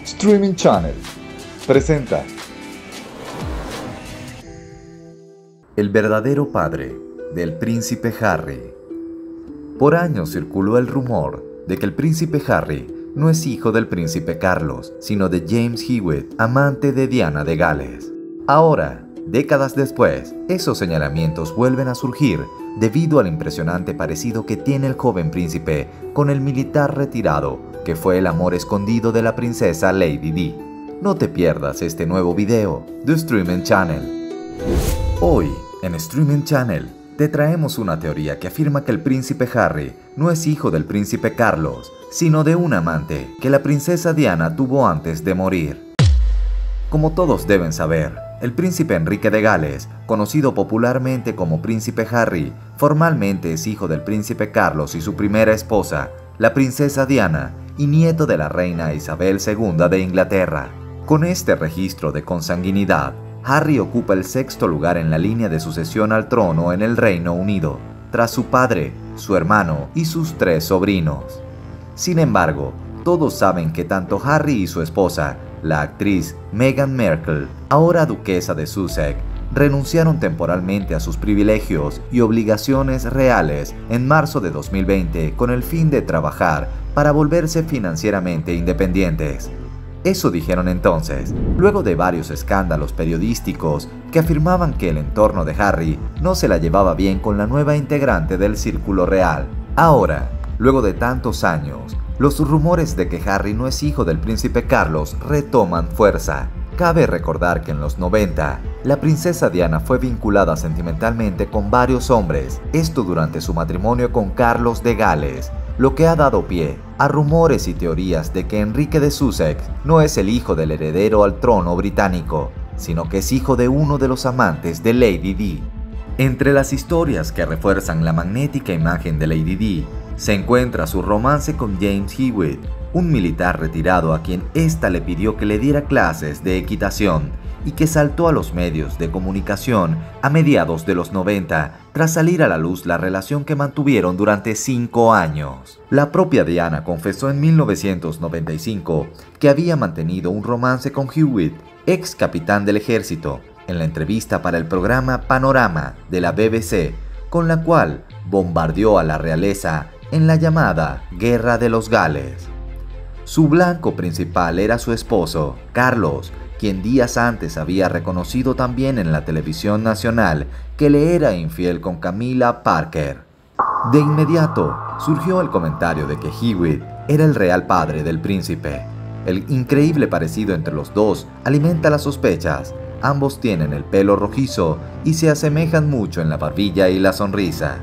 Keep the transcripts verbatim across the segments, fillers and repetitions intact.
Streaming Channel presenta El verdadero padre del príncipe Harry. Por años circuló el rumor de que el príncipe Harry no es hijo del príncipe Carlos, sino de James Hewitt, amante de Diana de Gales. Ahora, décadas después, esos señalamientos vuelven a surgir debido al impresionante parecido que tiene el joven príncipe con el militar retirado, que fue el amor escondido de la princesa Lady Di. No te pierdas este nuevo video de Streaming Channel. Hoy, en Streaming Channel, te traemos una teoría que afirma que el príncipe Harry no es hijo del príncipe Carlos, sino de un amante que la princesa Diana tuvo antes de morir. Como todos deben saber, el príncipe Enrique de Gales, conocido popularmente como príncipe Harry, formalmente es hijo del príncipe Carlos y su primera esposa, la princesa Diana, y nieto de la reina Isabel segunda de Inglaterra. Con este registro de consanguinidad, Harry ocupa el sexto lugar en la línea de sucesión al trono en el Reino Unido, tras su padre, su hermano y sus tres sobrinos. Sin embargo, todos saben que tanto Harry y su esposa, la actriz Meghan Markle, ahora duquesa de Sussex, renunciaron temporalmente a sus privilegios y obligaciones reales en marzo de dos mil veinte con el fin de trabajar para volverse financieramente independientes. Eso dijeron entonces, luego de varios escándalos periodísticos que afirmaban que el entorno de Harry no se la llevaba bien con la nueva integrante del círculo real. Ahora, luego de tantos años, los rumores de que Harry no es hijo del príncipe Carlos retoman fuerza. Cabe recordar que en los noventa, la princesa Diana fue vinculada sentimentalmente con varios hombres, esto durante su matrimonio con Carlos de Gales, lo que ha dado pie a rumores y teorías de que Enrique de Sussex no es el hijo del heredero al trono británico, sino que es hijo de uno de los amantes de Lady Di. Entre las historias que refuerzan la magnética imagen de Lady Di, se encuentra su romance con James Hewitt, un militar retirado a quien ésta le pidió que le diera clases de equitación y que saltó a los medios de comunicación a mediados de los noventa tras salir a la luz la relación que mantuvieron durante cinco años. La propia Diana confesó en mil novecientos noventa y cinco que había mantenido un romance con Hewitt, ex capitán del ejército, en la entrevista para el programa Panorama de la B B C, con la cual bombardeó a la realeza en la llamada Guerra de los Gales. Su blanco principal era su esposo, Carlos, quien días antes había reconocido también en la televisión nacional que le era infiel con Camilla Parker. De inmediato surgió el comentario de que Hewitt era el real padre del príncipe. El increíble parecido entre los dos alimenta las sospechas. Ambos tienen el pelo rojizo y se asemejan mucho en la barbilla y la sonrisa.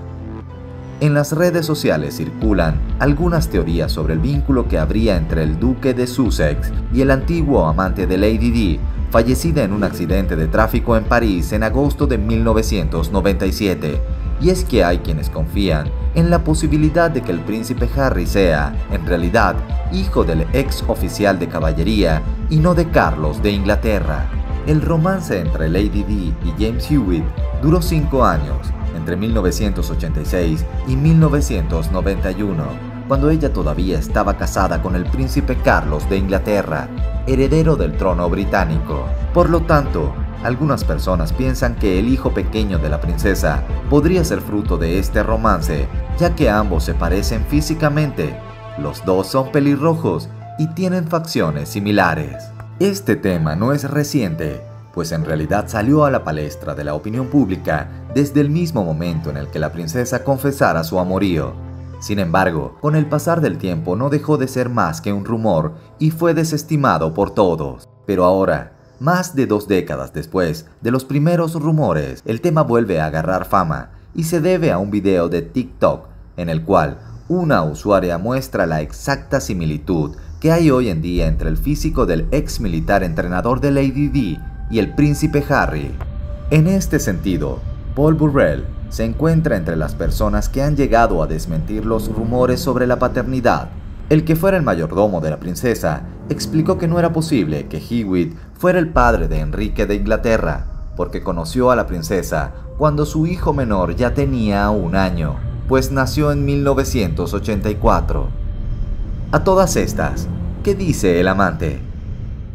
En las redes sociales circulan algunas teorías sobre el vínculo que habría entre el duque de Sussex y el antiguo amante de Lady Di, fallecida en un accidente de tráfico en París en agosto de mil novecientos noventa y siete. Y es que hay quienes confían en la posibilidad de que el príncipe Harry sea, en realidad, hijo del ex oficial de caballería y no de Carlos de Inglaterra. El romance entre Lady Di y James Hewitt duró cinco años, entre mil novecientos ochenta y seis y mil novecientos noventa y uno, cuando ella todavía estaba casada con el príncipe Carlos de Inglaterra, heredero del trono británico. Por lo tanto, algunas personas piensan que el hijo pequeño de la princesa podría ser fruto de este romance, ya que ambos se parecen físicamente. Los dos son pelirrojos y tienen facciones similares. Este tema no es reciente, pues en realidad salió a la palestra de la opinión pública desde el mismo momento en el que la princesa confesara su amorío. Sin embargo, con el pasar del tiempo no dejó de ser más que un rumor y fue desestimado por todos. Pero ahora, más de dos décadas después de los primeros rumores, el tema vuelve a agarrar fama y se debe a un video de TikTok en el cual una usuaria muestra la exacta similitud que hay hoy en día entre el físico del ex militar entrenador de Lady Di y el príncipe Harry. En este sentido, Paul Burrell se encuentra entre las personas que han llegado a desmentir los rumores sobre la paternidad. El que fuera el mayordomo de la princesa explicó que no era posible que Hewitt fuera el padre de Enrique de Inglaterra, porque conoció a la princesa cuando su hijo menor ya tenía un año, pues nació en mil novecientos ochenta y cuatro. A todas estas, ¿qué dice el amante?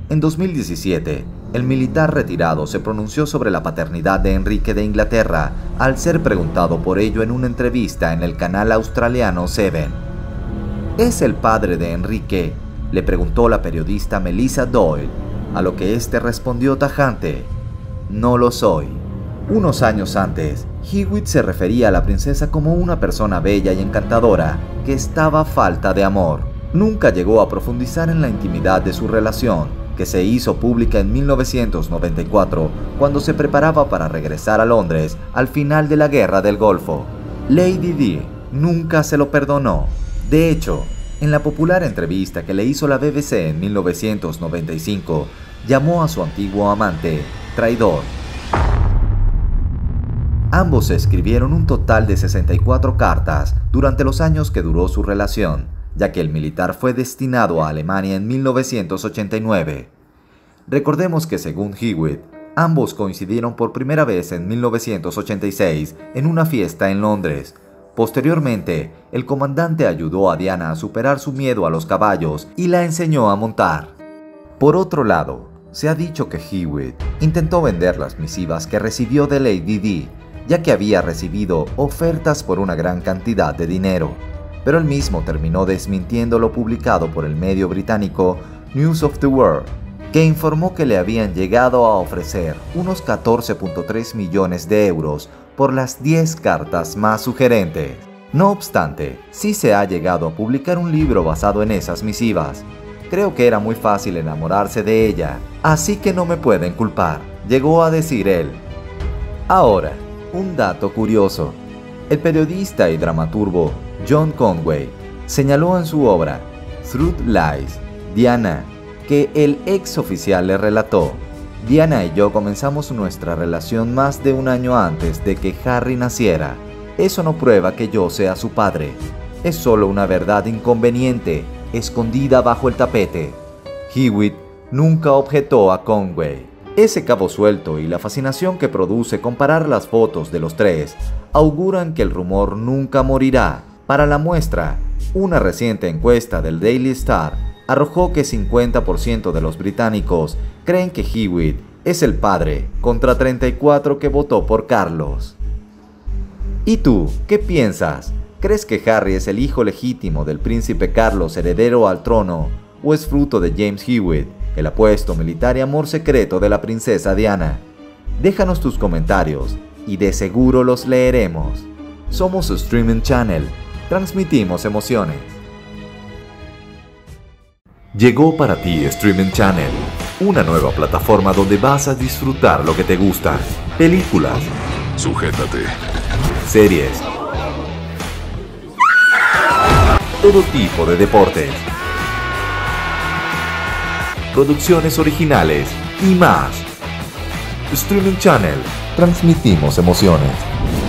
En dos mil diecisiete, el militar retirado se pronunció sobre la paternidad de Enrique de Inglaterra al ser preguntado por ello en una entrevista en el canal australiano Seven. ¿Es el padre de Enrique?, le preguntó la periodista Melissa Doyle, a lo que éste respondió tajante: no lo soy. Unos años antes, Hewitt se refería a la princesa como una persona bella y encantadora que estaba falta de amor. Nunca llegó a profundizar en la intimidad de su relación, que se hizo pública en mil novecientos noventa y cuatro, cuando se preparaba para regresar a Londres al final de la Guerra del Golfo. Lady Di nunca se lo perdonó. De hecho, en la popular entrevista que le hizo la B B C en mil novecientos noventa y cinco, llamó a su antiguo amante traidor. Ambos escribieron un total de sesenta y cuatro cartas durante los años que duró su relación, ya que el militar fue destinado a Alemania en mil novecientos ochenta y nueve. Recordemos que según Hewitt, ambos coincidieron por primera vez en mil novecientos ochenta y seis en una fiesta en Londres. Posteriormente, el comandante ayudó a Diana a superar su miedo a los caballos y la enseñó a montar. Por otro lado, se ha dicho que Hewitt intentó vender las misivas que recibió de Lady Di, ya que había recibido ofertas por una gran cantidad de dinero, pero él mismo terminó desmintiendo lo publicado por el medio británico News of the World, que informó que le habían llegado a ofrecer unos catorce punto tres millones de euros por las diez cartas más sugerentes. No obstante, sí se ha llegado a publicar un libro basado en esas misivas. Creo que era muy fácil enamorarse de ella, así que no me pueden culpar, llegó a decir él. Ahora, un dato curioso. El periodista y dramaturgo John Conway señaló en su obra Truth Lies, Diana, que el ex oficial le relató: Diana y yo comenzamos nuestra relación más de un año antes de que Harry naciera. Eso no prueba que yo sea su padre. Es solo una verdad inconveniente, escondida bajo el tapete. Hewitt nunca objetó a Conway. Ese cabo suelto y la fascinación que produce comparar las fotos de los tres auguran que el rumor nunca morirá. Para la muestra, una reciente encuesta del Daily Star arrojó que cincuenta por ciento de los británicos creen que Hewitt es el padre, contra treinta y cuatro que votó por Carlos. ¿Y tú, qué piensas? ¿Crees que Harry es el hijo legítimo del príncipe Carlos, heredero al trono, o es fruto de James Hewitt, el apuesto militar y amor secreto de la princesa Diana? Déjanos tus comentarios y de seguro los leeremos. Somos Streaming Channel, transmitimos emociones. Llegó para ti Streaming Channel, una nueva plataforma donde vas a disfrutar lo que te gusta. Películas, Sujétate. series, todo tipo de deportes, producciones originales y más. Streaming Channel, transmitimos emociones.